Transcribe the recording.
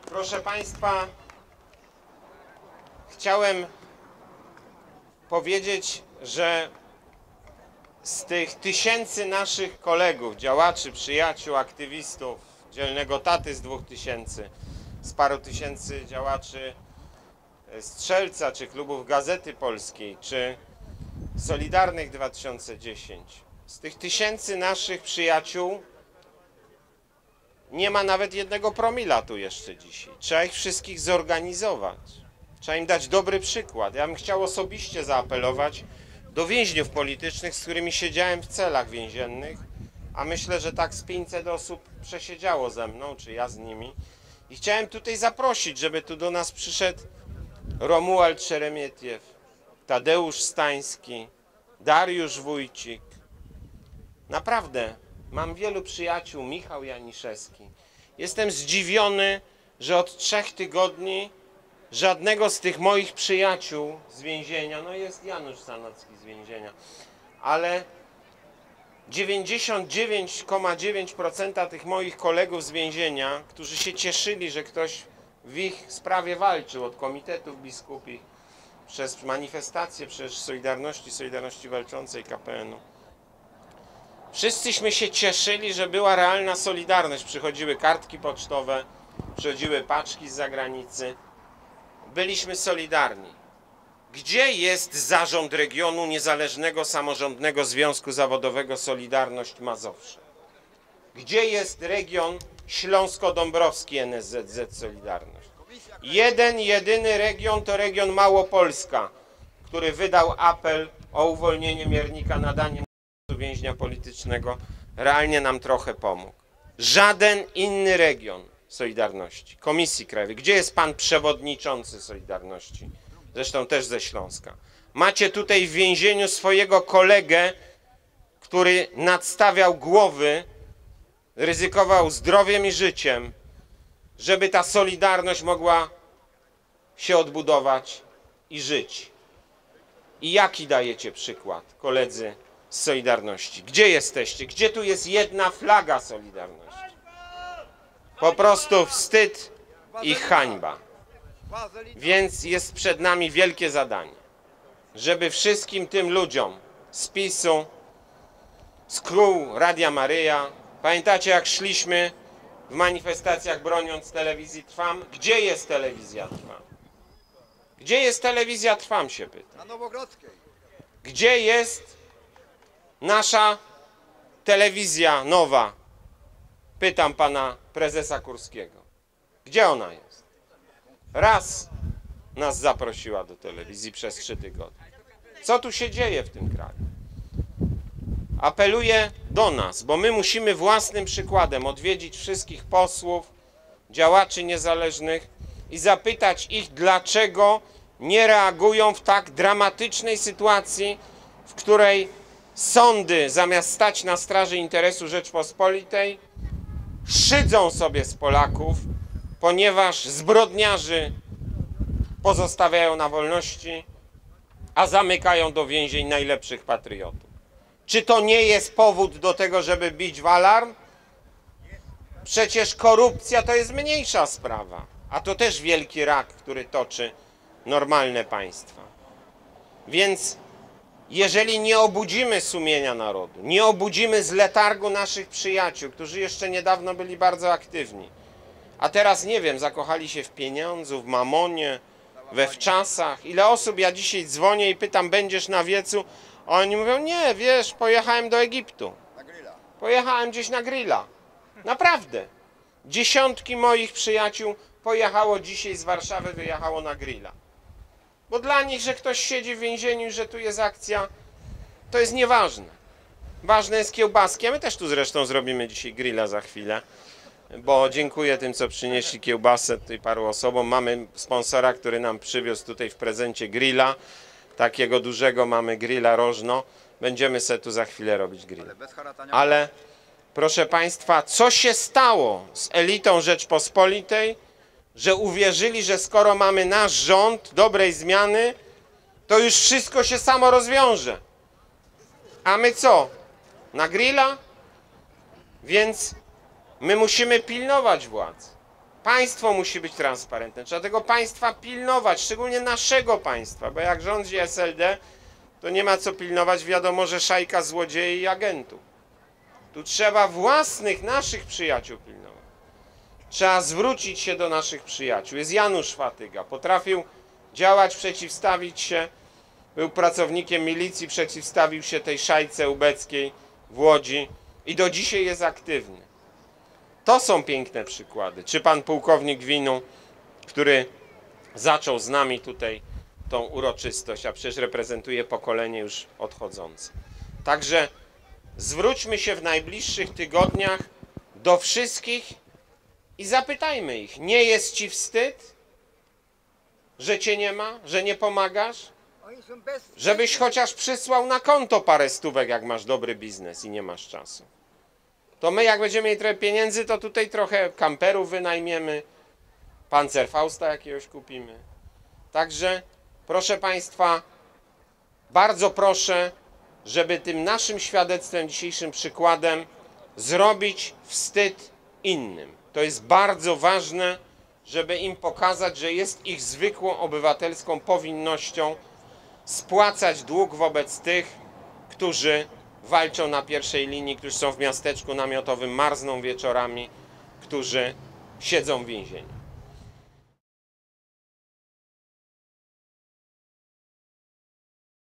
Proszę Państwa, chciałem powiedzieć, że z tych tysięcy naszych kolegów, działaczy, przyjaciół, aktywistów, Dzielnego Taty z 2000, z paru tysięcy działaczy Strzelca, czy klubów Gazety Polskiej, czy Solidarnych 2010, z tych tysięcy naszych przyjaciół nie ma nawet 1 promila tu jeszcze dzisiaj. Trzeba ich wszystkich zorganizować. Trzeba im dać dobry przykład. Ja bym chciał osobiście zaapelować do więźniów politycznych, z którymi siedziałem w celach więziennych, a myślę, że tak z 500 osób przesiedziało ze mną, czy ja z nimi. I chciałem tutaj zaprosić, żeby tu do nas przyszedł Romuald Szeremietiew, Tadeusz Stański, Dariusz Wójcik. Naprawdę, mam wielu przyjaciół, Michał Janiszewski. Jestem zdziwiony, że od 3 tygodni żadnego z tych moich przyjaciół z więzienia, no jest Janusz Sanocki z więzienia, ale 99,9% tych moich kolegów z więzienia, którzy się cieszyli, że ktoś w ich sprawie walczył, od komitetów biskupich, przez manifestacje, przez Solidarności Walczącej, KPN-u. Wszyscyśmy się cieszyli, że była realna solidarność. Przychodziły kartki pocztowe, przychodziły paczki z zagranicy. Byliśmy solidarni. Gdzie jest zarząd regionu Niezależnego Samorządnego Związku Zawodowego Solidarność Mazowsze? Gdzie jest region Śląsko-Dąbrowski NSZZ Solidarność? Jedyny region to region Małopolska, który wydał apel o uwolnienie Miernika, nadanie więźnia politycznego, realnie nam trochę pomógł. Żaden inny region Solidarności, Komisji Krajowej. Gdzie jest pan przewodniczący Solidarności? Zresztą też ze Śląska. Macie tutaj w więzieniu swojego kolegę, który nadstawiał głowy, ryzykował zdrowiem i życiem, żeby ta Solidarność mogła się odbudować i żyć. I jaki dajecie przykład, koledzy z Solidarności? Gdzie jesteście? Gdzie tu jest jedna flaga Solidarności? Po prostu wstyd i hańba. Więc jest przed nami wielkie zadanie, żeby wszystkim tym ludziom z PiS-u, z kół Radia Maryja, pamiętacie jak szliśmy w manifestacjach broniąc telewizji Trwam? Gdzie jest telewizja Trwam? Gdzie jest telewizja Trwam, się pyta. Na Nowogrodzkiej. Gdzie jest nasza telewizja nowa? Pytam pana prezesa Kurskiego. Gdzie ona jest? Raz nas zaprosiła do telewizji przez 3 tygodnie. Co tu się dzieje w tym kraju? Apeluję do nas, bo my musimy własnym przykładem odwiedzić wszystkich posłów, działaczy niezależnych i zapytać ich, dlaczego nie reagują w tak dramatycznej sytuacji, w której sądy, zamiast stać na straży interesu Rzeczpospolitej, szydzą sobie z Polaków, ponieważ zbrodniarzy pozostawiają na wolności, a zamykają do więzień najlepszych patriotów. Czy to nie jest powód do tego, żeby bić w alarm? Przecież korupcja to jest mniejsza sprawa, a to też wielki rak, który toczy normalne państwa. Więc jeżeli nie obudzimy sumienia narodu, nie obudzimy z letargu naszych przyjaciół, którzy jeszcze niedawno byli bardzo aktywni, a teraz, nie wiem, zakochali się w pieniądzu, w mamonie, we wczasach. Ile osób, ja dzisiaj dzwonię i pytam, będziesz na wiecu? A oni mówią, nie, wiesz, pojechałem do Egiptu. Na grilla. Pojechałem gdzieś na grilla. Naprawdę. Dziesiątki moich przyjaciół pojechało dzisiaj z Warszawy, wyjechało na grilla. Bo dla nich, że ktoś siedzi w więzieniu, że tu jest akcja, to jest nieważne. Ważne jest kiełbaski, a my też tu zresztą zrobimy dzisiaj grilla za chwilę, bo dziękuję tym, co przynieśli kiełbasę tutaj paru osobom. Mamy sponsora, który nam przywiózł tutaj w prezencie grilla, takiego dużego mamy grilla rożno. Będziemy sobie tu za chwilę robić grilla. Ale proszę Państwa, co się stało z elitą Rzeczpospolitej, że uwierzyli, że skoro mamy nasz rząd dobrej zmiany, to już wszystko się samo rozwiąże. A my co? Na grilla? Więc my musimy pilnować władz. Państwo musi być transparentne. Trzeba tego państwa pilnować, szczególnie naszego państwa, bo jak rządzi SLD, to nie ma co pilnować. Wiadomo, że szajka złodziei i agentów. Tu trzeba własnych, naszych przyjaciół pilnować. Trzeba zwrócić się do naszych przyjaciół. Jest Janusz Fatyga. Potrafił działać, przeciwstawić się. Był pracownikiem milicji, przeciwstawił się tej szajce ubeckiej w Łodzi i do dzisiaj jest aktywny. To są piękne przykłady. Czy pan pułkownik Winu, który zaczął z nami tutaj tą uroczystość, a przecież reprezentuje pokolenie już odchodzące. Także zwróćmy się w najbliższych tygodniach do wszystkich i zapytajmy ich, nie jest ci wstyd, że cię nie ma, że nie pomagasz? Żebyś chociaż przysłał na konto parę stówek, jak masz dobry biznes i nie masz czasu. To my, jak będziemy mieli trochę pieniędzy, to tutaj trochę kamperów wynajmiemy, Panzerfausta jakiegoś kupimy. Także, proszę Państwa, bardzo proszę, żeby tym naszym świadectwem, dzisiejszym przykładem zrobić wstyd innym. To jest bardzo ważne, żeby im pokazać, że jest ich zwykłą obywatelską powinnością spłacać dług wobec tych, którzy walczą na pierwszej linii, którzy są w miasteczku namiotowym, marzną wieczorami, którzy siedzą w więzieniu.